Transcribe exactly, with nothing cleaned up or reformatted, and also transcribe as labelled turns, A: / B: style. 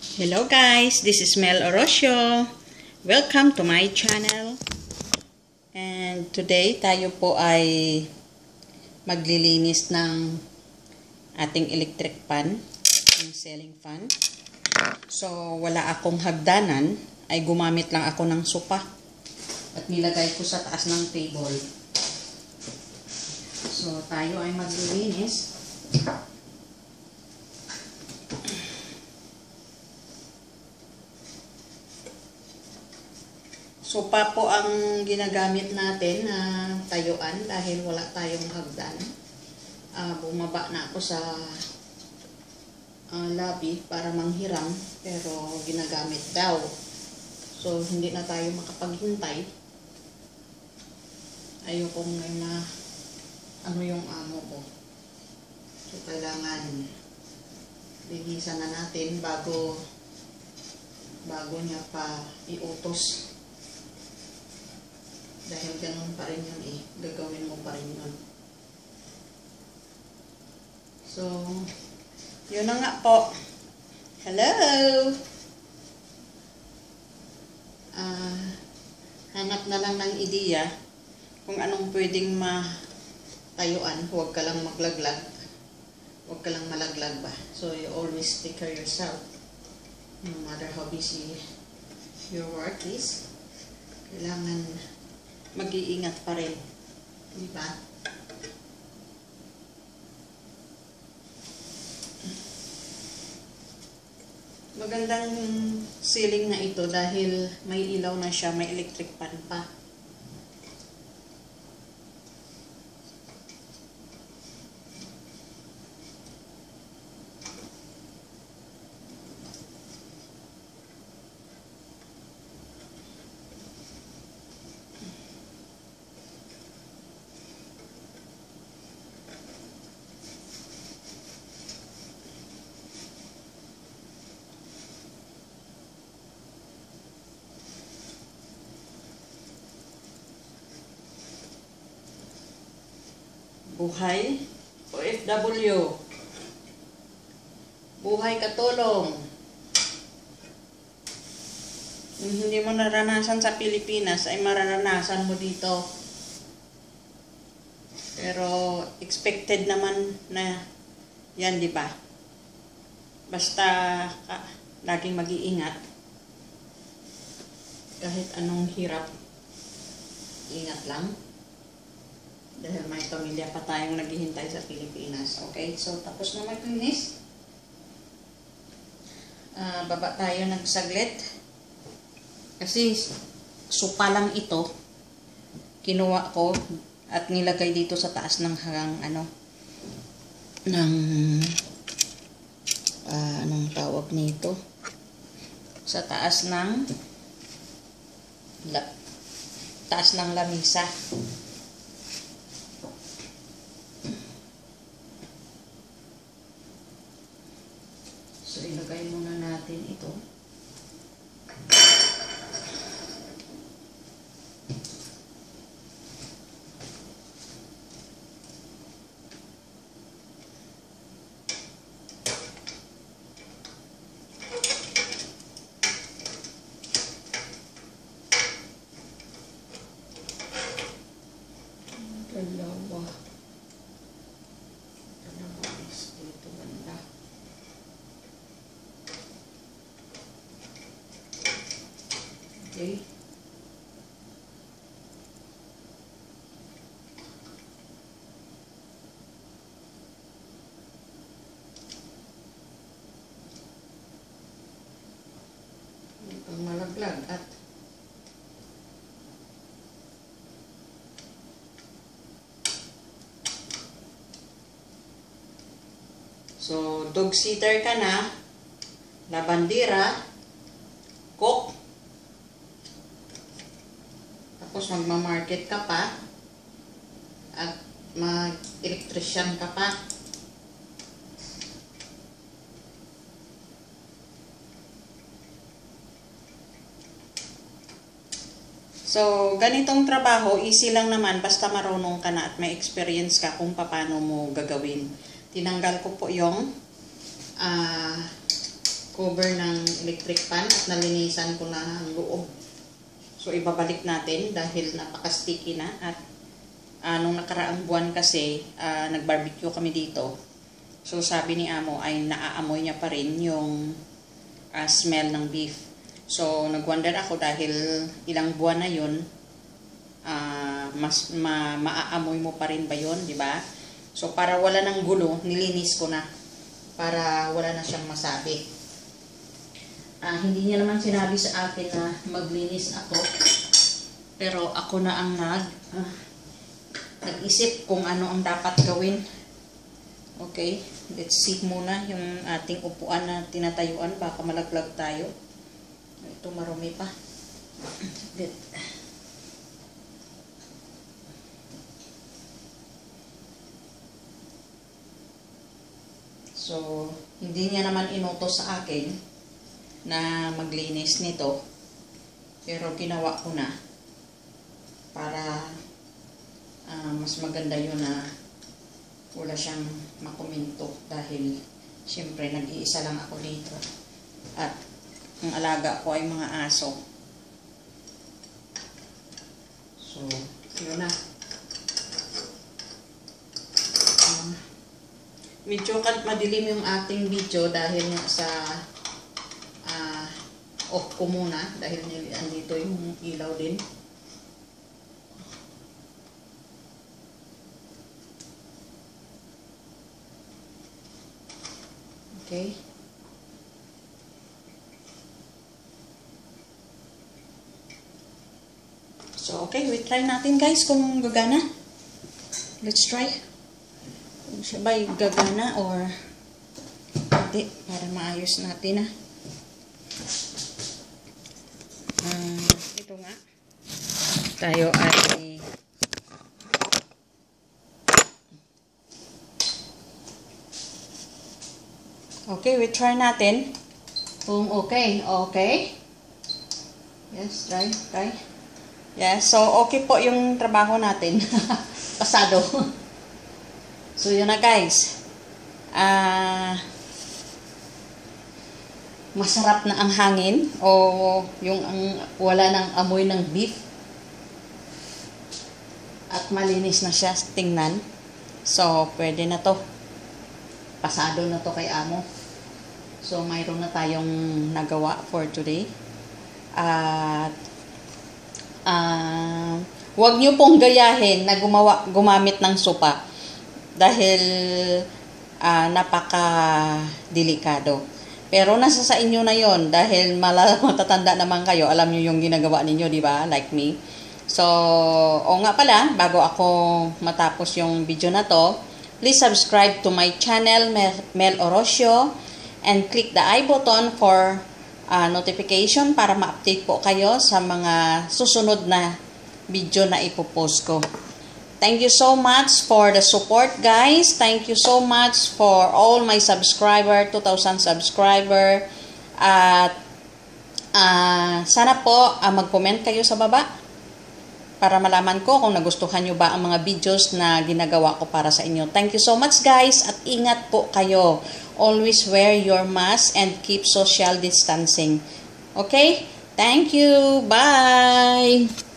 A: Hello guys, this is Mel Orosio. Welcome to my channel. And today tayo po ay maglilinis ng ating electric fan, yung ceiling fan. So wala akong hagdanan, ay gumamit lang ako ng sopa at nilagay ko sa taas ng table. So tayo ay maglilinis. Sopa po ang ginagamit natin na tayuan dahil wala tayong hagdan. Uh, bumaba na ako sa uh, lobby para manghiram pero ginagamit daw. So hindi na tayo makapaghintay. Ayokong may ma ano yung amo ko. So kailangan linisan na natin bago bago niya pa iutos. Dahil ganun pa rin yun eh. Gagawin mo pa rin yun. So, yun na nga po. Hello! Uh, hanap na lang ng ideya kung anong pwedeng matayuan. Huwag ka lang maglaglag. Huwag ka lang malaglag ba. So, you always take care yourself. No matter how busy your work is. Kailangan mag-iingat pa rin. Di ba? Magandang ceiling na ito dahil may ilaw na siya, may electric fan pa. Buhay O F W. Buhay katulong. Kung hindi mo naranasan sa Pilipinas, ay mararanasan mo dito. Pero expected naman na yan, di ba? Basta ka, laging mag-iingat. Kahit anong hirap, ingat lang. Dahil may pamilya pa tayong naghihintay sa Pilipinas. Okay? So, tapos na maglinis. Uh, baba tayo ng saglit. Kasi, sopa lang ito. Kinuha ko at nilagay dito sa taas ng hang, ano, ng, uh, anong tawag nito? Sa taas ng, la, taas ng lamisa. So, ilagay muna natin ito. Dalawa. Dalawa is dito banda. Okay. Ang malaglag at so, dog sitter ka na, labandera, cook, tapos magmamarket ka pa, at mag-electrician ka pa. So, ganitong trabaho, easy lang naman, basta marunong ka na at may experience ka kung paano mo gagawin. Tinanggal ko po yung uh, cover ng electric fan at nalinisan ko na ang loob. So, ibabalik natin dahil napaka-sticky na at uh, nung nakaraang buwan kasi, uh, nag-barbecue kami dito. So, sabi ni Amo ay naaamoy niya pa rin yung uh, smell ng beef. So, nag-wonder ako dahil ilang buwan na yun, uh, mas ma maaamoy mo pa rin ba yun, di ba? So, para wala ng gulo, nilinis ko na. Para wala na siyang masabi. Uh, hindi niya naman sinabi sa akin na maglinis ako. Pero ako na ang nag, uh, nag-isip kung ano ang dapat gawin. Okay, let's see muna yung ating upuan na tinatayuan. Baka malaglag tayo. Ito marumi pa. Bit. So, hindi niya naman inutos sa akin na maglinis nito. Pero ginawa ko na para uh, mas maganda yun na wala siyang makuminto dahil siyempre nag-iisa lang ako dito. At ang alaga ko ay mga aso. So, yun na. Um, Medyo madilim yung ating video dahil nga sa uh, off ko muna dahil andito yung ilaw din. Okay. So, okay, we try natin guys kung gagana. Let's try. Kung siya ba'y gagana or hindi, para maayos natin na. Uh, ito nga. Tayo ay okay, we try natin. Kung okay, okay. Yes, try, try. Yes, so okay po yung trabaho natin. Pasado. So, yun na guys. Ah, uh, masarap na ang hangin o yung ang, wala nang amoy ng beef. At malinis na siya tingnan. So, pwede na to. Pasado na to kay Amo. So, mayroon na tayong nagawa for today. At uh, huwag nyo pong gayahin na gumawa, gumamit ng sopa. Dahil uh, napaka-delikado. Pero nasa sa inyo na yon dahil matatanda naman kayo, alam niyo yung ginagawa ninyo, di ba? Like me. So, o nga pala, bago ako matapos yung video na to, please subscribe to my channel, Mel Orosio, and click the I button for uh, notification para ma-update po kayo sa mga susunod na video na ipopost ko. Thank you so much for the support, guys. Thank you so much for all my subscriber, two thousand subscriber. At uh, sana po uh, mag-comment kayo sa baba para malaman ko kung nagustuhan nyo ba ang mga videos na ginagawa ko para sa inyo. Thank you so much, guys. At ingat po kayo. Always wear your mask and keep social distancing. Okay? Thank you. Bye!